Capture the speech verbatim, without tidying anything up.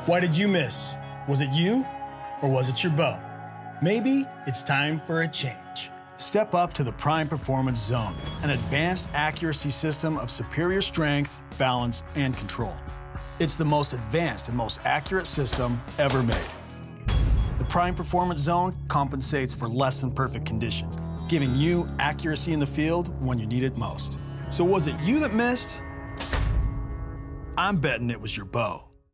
Why did you miss? Was it you or was it your bow? Maybe it's time for a change. Step up to the Prime Performance Zone, an advanced accuracy system of superior strength, balance, and control. It's the most advanced and most accurate system ever made. The Prime Performance Zone compensates for less than perfect conditions, giving you accuracy in the field when you need it most. So was it you that missed? I'm betting it was your bow.